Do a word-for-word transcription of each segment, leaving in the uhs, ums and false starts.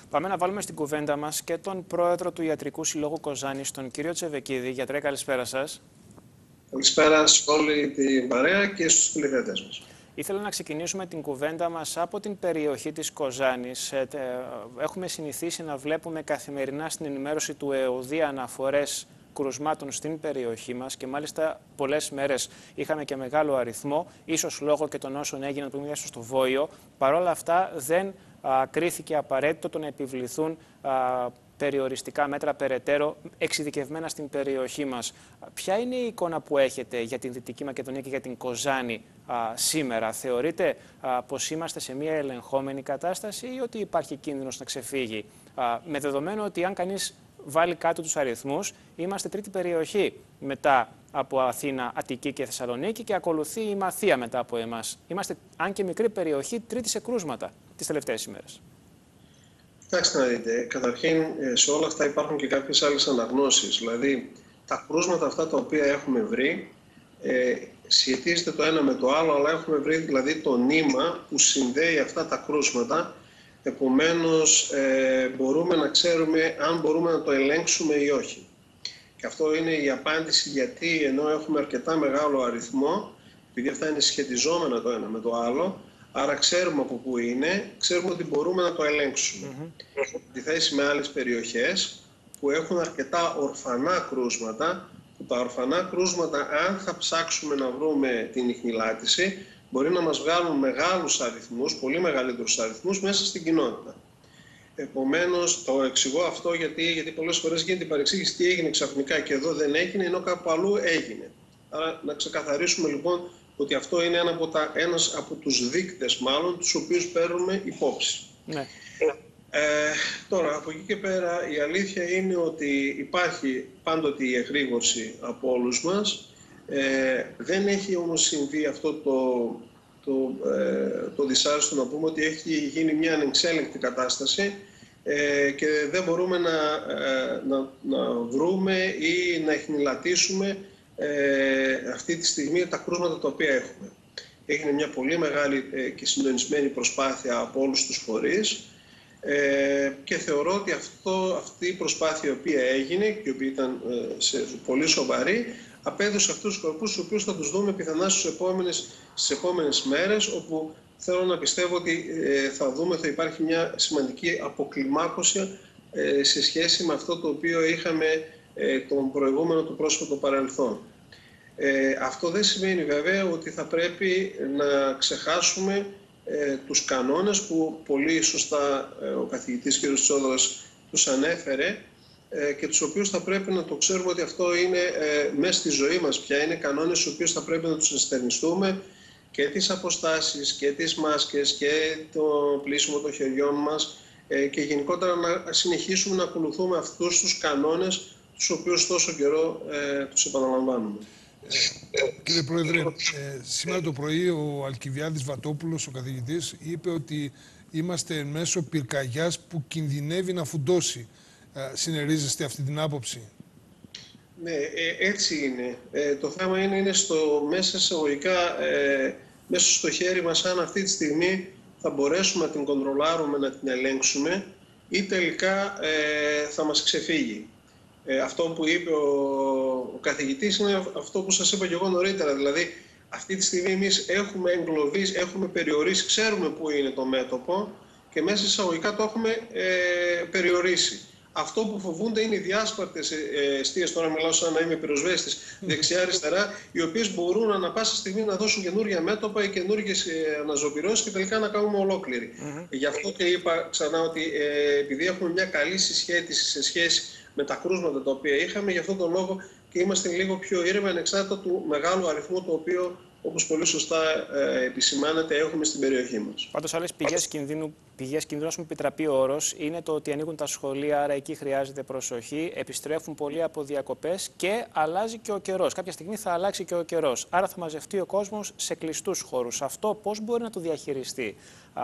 Πάμε να βάλουμε στην κουβέντα μας και τον πρόεδρο του Ιατρικού Συλλόγου Κοζάνης, τον κύριο Τσεβεκίδη. Γιατρέ, καλησπέρα σας. Καλησπέρα σε όλη την παρέα και στους τηλεθεατές μας. Ήθελα να ξεκινήσουμε την κουβέντα μας από την περιοχή της Κοζάνης. Έχουμε συνηθίσει να βλέπουμε καθημερινά στην ενημέρωση του ΕΟΔΗ αναφορές κρουσμάτων στην περιοχή μας και μάλιστα πολλές μέρες είχαμε και μεγάλο αριθμό, ίσως λόγω και των όσων έγιναν πριν στο Βόιο. Παρ' όλα αυτά δεν α, κρίθηκε απαραίτητο το να επιβληθούν α, περιοριστικά μέτρα περαιτέρω εξειδικευμένα στην περιοχή μας. Ποια είναι η εικόνα που έχετε για την Δυτική Μακεδονία και για την Κοζάνη α, σήμερα? Θεωρείτε α, πως είμαστε σε μια ελεγχόμενη κατάσταση ή ότι υπάρχει κίνδυνος να ξεφύγει? Α, με δεδομένο ότι αν κανείς βάλει κάτω τους αριθμούς, είμαστε τρίτη περιοχή μετά από Αθήνα, Αττική και Θεσσαλονίκη και ακολουθεί η Μαθία μετά από εμάς. Είμαστε, αν και μικρή περιοχή, τρίτη σε κρούσματα τις τελευταίες ημέρες. Κοιτάξτε να δείτε, καταρχήν σε όλα αυτά υπάρχουν και κάποιες άλλες αναγνώσεις. Δηλαδή, τα κρούσματα αυτά τα οποία έχουμε βρει ε, σχετίζεται το ένα με το άλλο, αλλά έχουμε βρει δηλαδή το νήμα που συνδέει αυτά τα κρούσματα. Επομένως, ε, μπορούμε να ξέρουμε αν μπορούμε να το ελέγξουμε ή όχι. Και αυτό είναι η απάντηση, γιατί ενώ έχουμε αρκετά μεγάλο αριθμό, επειδή αυτά είναι σχετιζόμενα το ένα με το άλλο, άρα ξέρουμε από πού είναι, ξέρουμε ότι μπορούμε να το ελέγξουμε. Mm-hmm. Αντιθέσει με άλλες περιοχές που έχουν αρκετά ορφανά κρούσματα, που τα ορφανά κρούσματα, αν θα ψάξουμε να βρούμε την ιχνηλάτηση, μπορεί να μας βγάλουν μεγάλους αριθμούς, πολύ μεγαλύτερους αριθμούς μέσα στην κοινότητα. Επομένως, το εξηγώ αυτό γιατί, γιατί πολλές φορές γίνεται η παρεξήγηση τι έγινε ξαφνικά και εδώ δεν έγινε, ενώ κάπου αλλού έγινε. Άρα να ξεκαθαρίσουμε λοιπόν ότι αυτό είναι ένα από τα, ένας από τους δείκτες μάλλον, τους οποίους παίρνουμε υπόψη. Ναι. Ε, τώρα, από εκεί και πέρα η αλήθεια είναι ότι υπάρχει πάντοτε η εγρήγορση από όλους μας. Ε, δεν έχει όμως συμβεί αυτό το, το, ε, το δυσάρεστο να πούμε ότι έχει γίνει μια ανεξέλεγκτη κατάσταση ε, και δεν μπορούμε να, ε, να, να βρούμε ή να εχνηλατήσουμε ε, αυτή τη στιγμή τα κρούσματα τα οποία έχουμε. Έγινε μια πολύ μεγάλη ε, και συντονισμένη προσπάθεια από όλους τους φορείς ε, και θεωρώ ότι αυτό, αυτή η προσπάθεια η οποία έγινε και η οποία ήταν ε, σε, πολύ σοβαρή απέδωσε αυτούς τους σκοπούς τους οποίους θα τους δούμε πιθανά στις επόμενες, στις επόμενες μέρες, όπου θέλω να πιστεύω ότι ε, θα δούμε ότι υπάρχει μια σημαντική αποκλιμάκωση ε, σε σχέση με αυτό το οποίο είχαμε ε, τον προηγούμενο του πρόσφατο παρελθόν. Ε, αυτό δεν σημαίνει βέβαια ότι θα πρέπει να ξεχάσουμε ε, τους κανόνες που πολύ σωστά ε, ο καθηγητής κ. Τσόδρας τους ανέφερε και τους οποίους θα πρέπει να το ξέρουμε ότι αυτό είναι ε, μέσα στη ζωή μας πια. Είναι κανόνες στους οποίους θα πρέπει να τους ενστερνιστούμε, και τις αποστάσεις και τις μάσκες και το πλύσιμο των χεριών μας ε, και γενικότερα να συνεχίσουμε να ακολουθούμε αυτούς τους κανόνες τους οποίους τόσο καιρό ε, τους επαναλαμβάνουμε. Ε, κύριε Πρόεδρε, ε, σήμερα το πρωί ο Αλκιβιάδης Βατόπουλος, ο καθηγητής, είπε ότι είμαστε εν μέσω πυρκαγιάς που κινδυνεύει να φουντώσει. Συνερίζεστε αυτή την άποψη? Ναι, ε, έτσι είναι. Ε, το θέμα είναι, είναι στο, μέσα εισαγωγικά, ε, μέσα στο χέρι μας, αν αυτή τη στιγμή θα μπορέσουμε να την κοντρολάρουμε, να την ελέγξουμε ή τελικά ε, θα μας ξεφύγει. Ε, αυτό που είπε ο, ο καθηγητής είναι αυτό που σας είπα και εγώ νωρίτερα. Δηλαδή, αυτή τη στιγμή εμείς έχουμε εγκλωβίσει, έχουμε περιορίσει, ξέρουμε πού είναι το μέτωπο και μέσα εισαγωγικά το έχουμε ε, περιορίσει. Αυτό που φοβούνται είναι οι διάσπαρτες εστίες, τώρα μιλάω σαν να είμαι πυροσβέστης, δεξιά-αριστερά, οι οποίες μπορούν ανά πάσα στιγμή να δώσουν καινούργια μέτωπα ή καινούργιες αναζωπυρώσεις και τελικά να κάνουμε ολόκληρη. Mm-hmm. Γι' αυτό και είπα ξανά ότι ε, επειδή έχουμε μια καλή συσχέτιση σε σχέση με τα κρούσματα τα οποία είχαμε, γι' αυτόν τον λόγο και είμαστε λίγο πιο ήρεμοι ανεξάρτητα του μεγάλου αριθμού το οποίο, όπως πολύ σωστά ε, επισημάνεται, έχουμε στην περιοχή μας. Πάντως, άλλες πηγές κινδύνου, πηγές κινδύνου, ας πούμε, επιτραπεί ο όρος, είναι το ότι ανοίγουν τα σχολεία, άρα εκεί χρειάζεται προσοχή, επιστρέφουν πολλοί από διακοπές και αλλάζει και ο καιρός. Κάποια στιγμή θα αλλάξει και ο καιρός. Άρα θα μαζευτεί ο κόσμος σε κλειστούς χώρους. Αυτό πώς μπορεί να το διαχειριστεί α,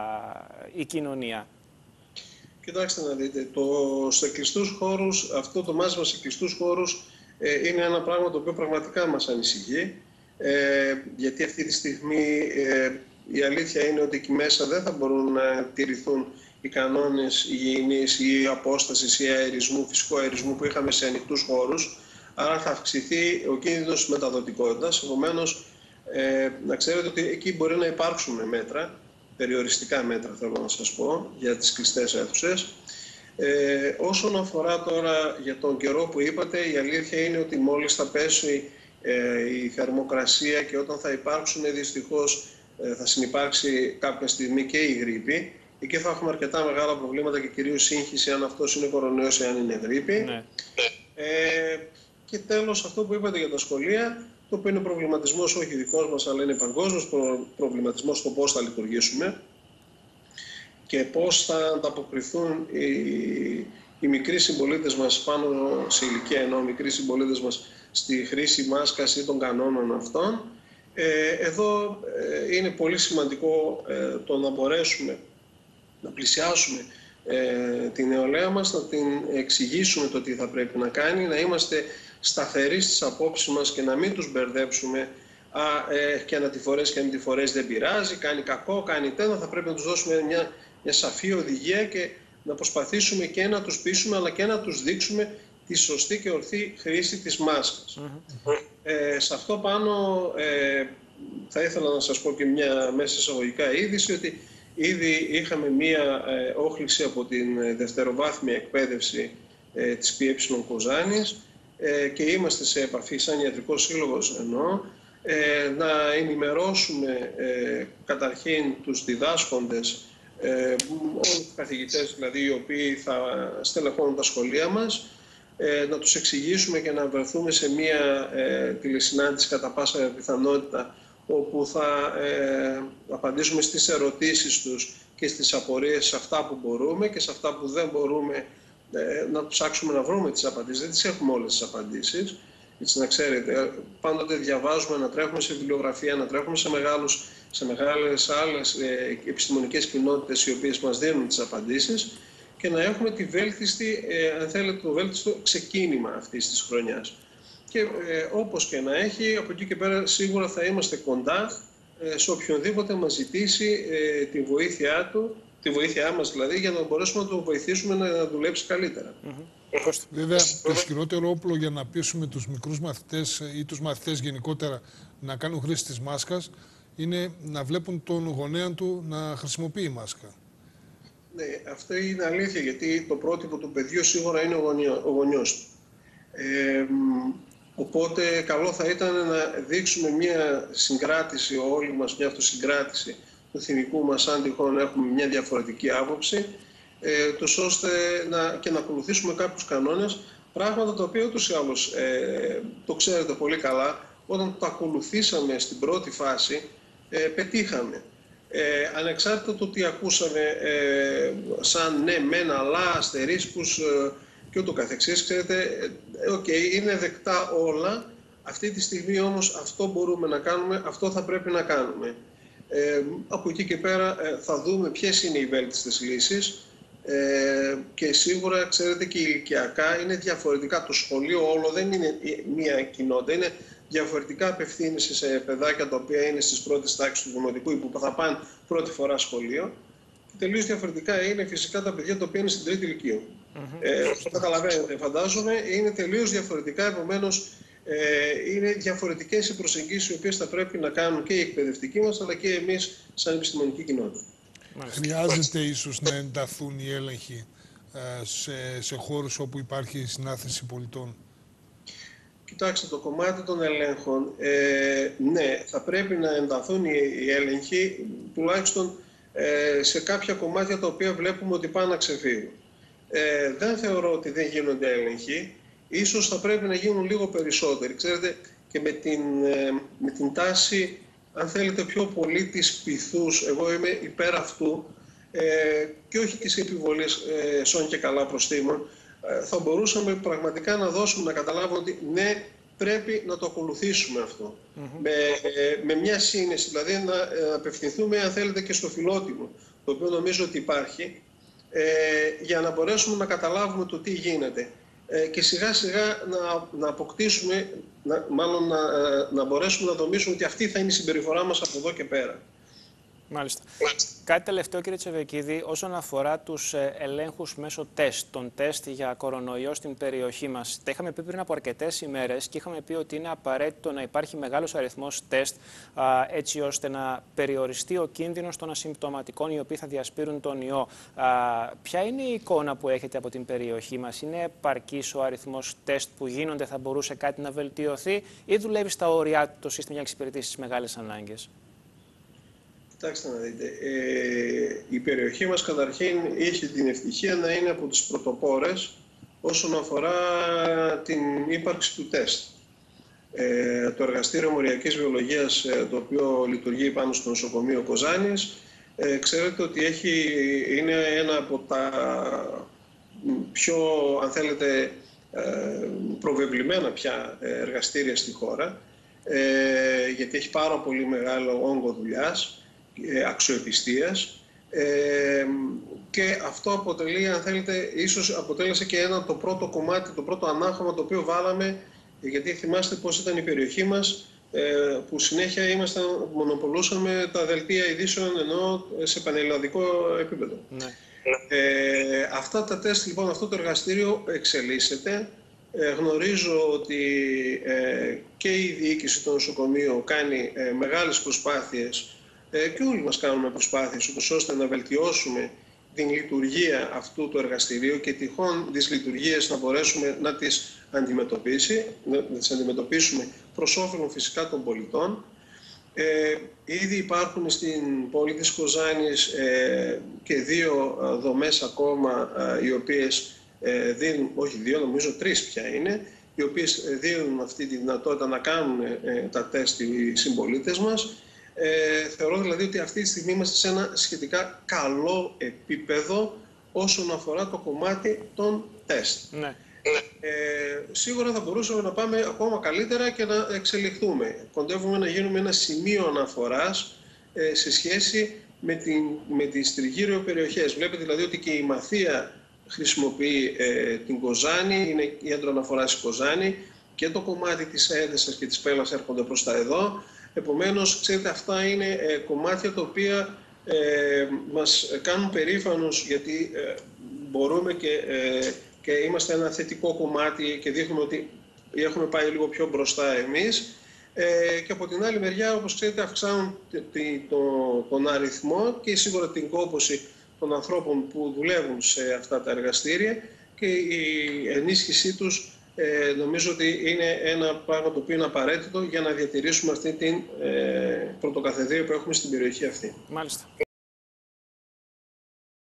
η κοινωνία? Κοιτάξτε να δείτε, το, σε κλειστούς χώρους, αυτό το μάζεμα σε κλειστούς χώρους ε, είναι ένα πράγμα το οποίο πραγματικά μας ανησυχεί. Ε, γιατί αυτή τη στιγμή ε, η αλήθεια είναι ότι εκεί μέσα δεν θα μπορούν να τηρηθούν οι κανόνες υγιεινής ή απόστασης ή αερισμού, φυσικού αερισμού που είχαμε σε ανοιχτούς χώρους, άρα θα αυξηθεί ο κίνδυνος μεταδοτικότητας. Επομένως, ε, να ξέρετε ότι εκεί μπορεί να υπάρξουν μέτρα, περιοριστικά μέτρα θέλω να σας πω, για τις κλειστές αίθουσες. Ε, όσον αφορά τώρα για τον καιρό που είπατε, η αλήθεια είναι ότι μόλις θα πέσει ε, η θερμοκρασία και όταν θα υπάρξουν δυστυχώς, ε, θα συνυπάρξει κάποια στιγμή και η γρίπη, εκεί θα έχουμε αρκετά μεγάλα προβλήματα και κυρίως σύγχυση αν αυτός είναι κορονοϊός ή αν είναι γρίπη. Ναι. Ε, και τέλος αυτό που είπατε για τα σχολεία, το οποίο είναι προβληματισμός όχι δικός μας αλλά είναι παγκόσμιος προ, προβληματισμός στο πώς θα λειτουργήσουμε και πώς θα ανταποκριθούν οι, οι μικροί συμπολίτες μας πάνω σε ηλικία, ενώ οι μικροί συμπολίτες μας στη χρήση μάσκας ή των κανόνων αυτών. Ε, εδώ ε, είναι πολύ σημαντικό ε, το να μπορέσουμε να πλησιάσουμε ε, την νεολαία μας, να την εξηγήσουμε το τι θα πρέπει να κάνει, να είμαστε σταθεροί στις απόψεις μας και να μην τους μπερδέψουμε. Α, ε, και ανατιφορές και αντιφορές δεν πειράζει, κάνει κακό, κάνει τένα, θα πρέπει να τους δώσουμε μια, μια σαφή οδηγία και να προσπαθήσουμε και να τους πείσουμε αλλά και να τους δείξουμε τη σωστή και ορθή χρήση της μάσκας. Mm-hmm. ε, σε αυτό πάνω ε, θα ήθελα να σας πω και μια μέσα εισαγωγικά είδηση ότι ήδη είχαμε μια ε, όχληση από την δευτεροβάθμια εκπαίδευση ε, της ΠΕ Κοζάνης ε, και είμαστε σε επαφή σαν ιατρικός σύλλογος εννοώ, ε, να ενημερώσουμε ε, καταρχήν τους διδάσκοντες, ε, όλους τους καθηγητές δηλαδή οι οποίοι θα στελεχώνουν τα σχολεία μας, ε, να τους εξηγήσουμε και να βρεθούμε σε μια ε, τηλεσυνάντηση κατά πάσα πιθανότητα όπου θα ε, απαντήσουμε στις ερωτήσεις τους και στις απορίες σε αυτά που μπορούμε και σε αυτά που δεν μπορούμε ε, να ψάξουμε να βρούμε τις απαντήσεις. Δεν τις έχουμε όλες τις απαντήσεις. Έτσι να ξέρετε, πάντοτε διαβάζουμε, να τρέχουμε σε βιβλιογραφία, να τρέχουμε σε, μεγάλους, σε μεγάλες άλλες ε, επιστημονικές κοινότητες οι οποίες μας δίνουν τις απαντήσεις και να έχουμε τη βέλτιστη, ε, αν θέλετε, το βέλτιστο ξεκίνημα αυτής της χρονιάς. Και ε, όπως και να έχει, από εκεί και πέρα σίγουρα θα είμαστε κοντά ε, σε οποιονδήποτε μας ζητήσει ε, τη βοήθειά του, τη βοήθειά μας δηλαδή, για να μπορέσουμε να το βοηθήσουμε να, να δουλέψει καλύτερα. Mm-hmm. Βέβαια, το ισχυρότερο όπλο για να πείσουμε τους μικρούς μαθητές ή τους μαθητές γενικότερα να κάνουν χρήση της μάσκας είναι να βλέπουν τον γονέα του να χρησιμοποιεί μάσκα. Ναι, αυτό είναι αλήθεια, γιατί το πρότυπο του παιδιού σίγουρα είναι ο γονιός του. Ε, οπότε καλό θα ήταν να δείξουμε μια συγκράτηση όλοι μας, μια αυτοσυγκράτηση του θυμικού μας αν τυχόν έχουμε μια διαφορετική άποψη, ε, τους ώστε να, και να ακολουθήσουμε κάποιους κανόνες, πράγματα τα οποία ούτως ή άλλως ε, το ξέρετε πολύ καλά, όταν το ακολουθήσαμε στην πρώτη φάση ε, πετύχαμε. Ε, ανεξάρτητα το τι ακούσαμε ε, σαν ναι μεν αλλά αστερίσκους ε, και ούτω καθεξής, ξέρετε, okay, είναι δεκτά όλα. Αυτή τη στιγμή όμως αυτό μπορούμε να κάνουμε, αυτό θα πρέπει να κάνουμε. Ε, από εκεί και πέρα ε, θα δούμε ποιες είναι οι βέλτιστες λύσεις ε, και σίγουρα, ξέρετε, και ηλικιακά είναι διαφορετικά. Το σχολείο όλο δεν είναι μία κοινότητα, είναι διαφορετικά απευθύνεσαι σε παιδάκια τα οποία είναι στις πρώτες τάξεις του δημοτικού ή που θα πάνε πρώτη φορά σχολείο. Και τελείως διαφορετικά είναι φυσικά τα παιδιά τα οποία είναι στην τρίτη ηλικία. Mm-hmm. Ε, το καταλαβαίνετε, φαντάζομαι, είναι τελείως διαφορετικά, επομένως ε, είναι διαφορετικές οι προσεγγίσεις οι οποίες θα πρέπει να κάνουν και οι εκπαιδευτικοί μας αλλά και εμείς σαν επιστημονική κοινότητα. Χρειάζεται ίσως να ενταθούν οι έλεγχοι ε, σε, σε χώρους όπου υπάρχει συνάθεση πολιτών. Κοιτάξτε, το κομμάτι των ελέγχων, ε, ναι, θα πρέπει να ενταθούν οι, οι έλεγχοι τουλάχιστον ε, σε κάποια κομμάτια τα οποία βλέπουμε ότι πάνε να ξεφύγουν. Ε, δεν θεωρώ ότι δεν γίνονται έλεγχοι. Ίσως θα πρέπει να γίνουν λίγο περισσότεροι. Ξέρετε, και με την, ε, με την τάση, αν θέλετε, πιο πολύ της πειθούς, εγώ είμαι υπέρ αυτού, ε, και όχι της επιβολής ε, σών και καλά προστήμων, ε, θα μπορούσαμε πραγματικά να δώσουμε, να καταλάβουμε ότι ναι, πρέπει να το ακολουθήσουμε αυτό. Mm-hmm. Με, ε, με μια σύνεση, δηλαδή να ε, απευθυνθούμε, αν θέλετε, και στο φιλότιμο, το οποίο νομίζω ότι υπάρχει, ε, για να μπορέσουμε να καταλάβουμε το τι γίνεται. Ε, και σιγά σιγά να, να αποκτήσουμε, να, μάλλον να, να μπορέσουμε να δομήσουμε ότι αυτή θα είναι η συμπεριφορά μας από εδώ και πέρα. Μάλιστα. Κάτι τελευταίο, κύριε Τσεβεκίδη, όσον αφορά τους ελέγχους μέσω τεστ, των τεστ για κορονοϊό στην περιοχή μας. Τα είχαμε πει πριν από αρκετές ημέρες και είχαμε πει ότι είναι απαραίτητο να υπάρχει μεγάλος αριθμός τεστ, α, έτσι ώστε να περιοριστεί ο κίνδυνος των ασυμπτωματικών οι οποίοι θα διασπείρουν τον ιό. Α, ποια είναι η εικόνα που έχετε από την περιοχή μας? Είναι επαρκής ο αριθμός τεστ που γίνονται? Θα μπορούσε κάτι να βελτιωθεί ή δουλεύει στα όρια του το σύστημα για να εξυπηρετήσει τις μεγάλες ανάγκες? Κοιτάξτε να δείτε, ε, η περιοχή μας καταρχήν είχε την ευτυχία να είναι από τις πρωτοπόρες όσον αφορά την ύπαρξη του τεστ. Ε, το Εργαστήριο Μοριακής Βιολογίας, ε, το οποίο λειτουργεί πάνω στο νοσοκομείο Κοζάνης, ε, ξέρετε ότι έχει, είναι ένα από τα πιο, αν θέλετε, ε, προβεβλημένα πια εργαστήρια στη χώρα, ε, γιατί έχει πάρα πολύ μεγάλο όγκο δουλειάς, αξιοπιστίας, ε, και αυτό αποτελεί, αν θέλετε, ίσως αποτέλεσε και ένα το πρώτο κομμάτι, το πρώτο ανάγχωμα το οποίο βάλαμε, γιατί θυμάστε πώς ήταν η περιοχή μας, ε, που συνέχεια ήμασταν, μονοπολούσαμε τα δελτία ειδήσεων, ενώ σε πανελλαδικό επίπεδο. Ναι. Ε, αυτά τα τεστ, λοιπόν, αυτό το εργαστήριο εξελίσσεται. Ε, γνωρίζω ότι ε, και η διοίκηση του νοσοκομείου κάνει ε, μεγάλες προσπάθειες, και όλοι μας κάνουμε προσπάθειες ώστε να βελτιώσουμε την λειτουργία αυτού του εργαστηρίου και τυχόν δυσλειτουργίες να μπορέσουμε να τις, αντιμετωπίσει, να τις αντιμετωπίσουμε προς όφελον φυσικά των πολιτών. Ε, ήδη υπάρχουν στην πόλη της Κοζάνης ε, και δύο δομές ακόμα, ε, οι οποίες ε, δίνουν, όχι δύο, νομίζω τρεις πια είναι, οι οποίες δίνουν αυτή τη δυνατότητα να κάνουν ε, τα τεστ οι συμπολίτες μας. Ε, θεωρώ δηλαδή ότι αυτή τη στιγμή είμαστε σε ένα σχετικά καλό επίπεδο όσον αφορά το κομμάτι των τεστ. Ναι. Ε, σίγουρα θα μπορούσαμε να πάμε ακόμα καλύτερα και να εξελιχθούμε. Κοντεύουμε να γίνουμε ένα σημείο αναφοράς ε, σε σχέση με, την, με τις τριγύρω περιοχές. Βλέπετε δηλαδή ότι και η Μαθία χρησιμοποιεί ε, την Κοζάνη, είναι κέντρο αναφοράς η Κοζάνη, και το κομμάτι της Έδεσσας και της Πέλας έρχονται προς τα εδώ. Επομένως, ξέρετε, αυτά είναι ε, κομμάτια τα οποία ε, μας κάνουν περήφανους, γιατί ε, μπορούμε και, ε, και είμαστε ένα θετικό κομμάτι και δείχνουμε ότι έχουμε πάει λίγο πιο μπροστά εμείς. Ε, και από την άλλη μεριά, όπως ξέρετε, αυξάνουν το, το, τον αριθμό και σίγουρα την κόπωση των ανθρώπων που δουλεύουν σε αυτά τα εργαστήρια και η ενίσχυσή τους. Ε, νομίζω ότι είναι ένα πράγμα το οποίο είναι απαραίτητο για να διατηρήσουμε αυτή την ε, πρωτοκαθεδρία που έχουμε στην περιοχή αυτή. Μάλιστα.